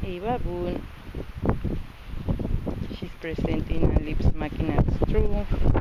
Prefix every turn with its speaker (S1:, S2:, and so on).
S1: a baboon. She's presenting a lip smacking as true.